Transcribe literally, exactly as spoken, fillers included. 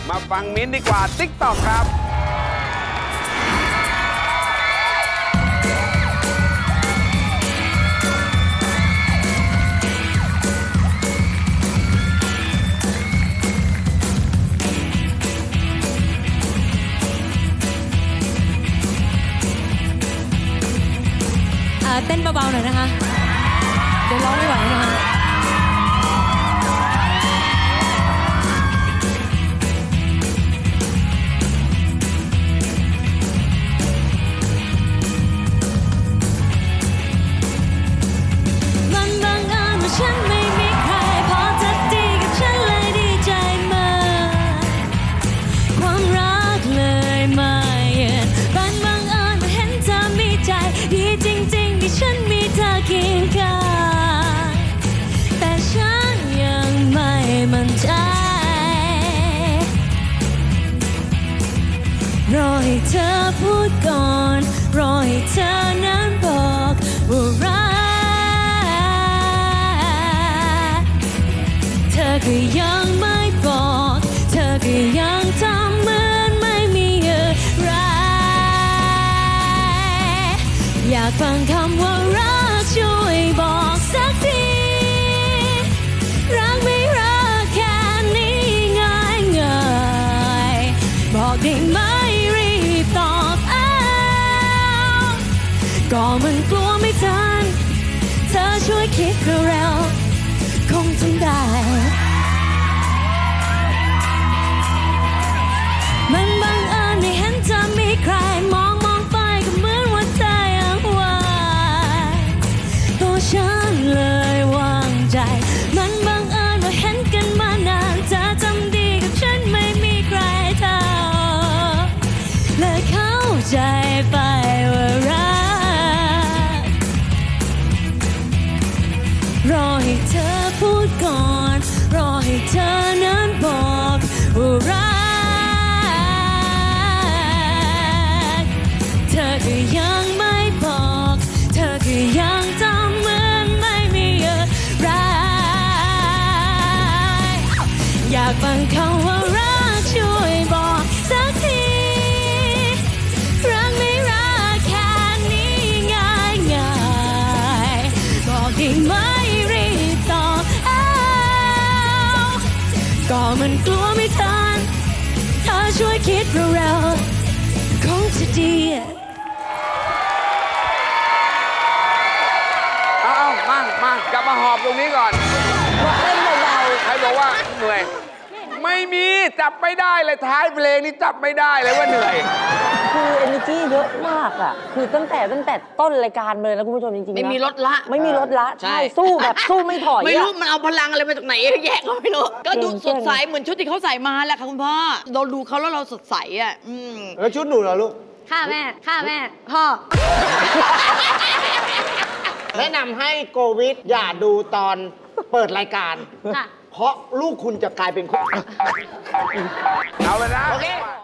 มาฟังมิ้นท์ดีกว่า ติ๊กต็อก ครับเต้นเบาๆหน่อยนะคะเดี๋ยวร้องไม่ไหวนะคะมันบังเอิญว่าฉันไม่มีใครพอจะดีกับฉันเลยดีใจมากความรักเลยมาเยือนมันบังเอิญว่าเห็นเธอมีใจดีจริงๆที่ฉันมีเธอเคียงข้างแต่ฉันยังไม่มั่นใจรอให้เธอพูดก่อนรอให้เธอนั้นบอกว่ารักเธอก็ยังไม่บอกเธอก็ยังทำเหมือนไม่มีอะไรอยากฟังคำว่ารักช่วยบอกสักทีรักไม่รักแค่นี้ง่ายง่ายบอกได้ไหมรีบตอบเอาก็มันกลัวไม่ทันเธอช่วยคิดเร็วๆคงทำได้มันบังเอิญได้เห็นเธอมีใครมองมองไปก็เหมือนว่าเธอยังหวานตัวฉันเลยวางใจมันบังเอิญว่าเห็นกันมานานเธอทำดีกับฉันไม่มีใครเท่าเลยเข้าใจไปว่ารักรอให้เธอพูดก่อนรอให้เธอนั้นบอกว่ารักเธอก็ยังไม่บอกเธอก็ยังทำเหมือนไม่มีอะไรอยากฟังคำว่ารักช่วยบอกสักทีรักไม่รักแค่นี้ง่ายง่ายบอกได้ไหมรีบตอบเอาก็มันกลัวไม่ทันเธอช่วยคิดเร็วๆคงจะดีเอาๆมามากลับมาหอบตรงนี้ก่อนบอกเล่นเบาๆใครบอกว่าเหนื่อยไม่มีจับไม่ได้เลยท้ายเพลงนี้จับไม่ได้เลยว่าเหนื่อยคือ energy เยอะมากอ่ะคือตั้งแต่ตั้งแต่ต้นรายการเลยนะคุณผู้ชมจริงๆไม่มีลดละไม่มีลดละใช่สู้แบบสู้ไม่ถอยไม่รู้มันเอาพลังอะไรมาจากไหนแยกก็ไม่รู้ก็ดูสดใสเหมือนชุดที่เขาใส่มาแหละค่ะคุณพ่อเราดูเขาแล้วเราสดใสอ่ะแล้วชุดหนูเหรอลูกค่ะแม่ค่ะแม่พ่อแนะนำให้โกวิทอย่าดูตอนเปิดรายการเพราะลูกคุณจะกลายเป็นคนเอาเลยนะโอเค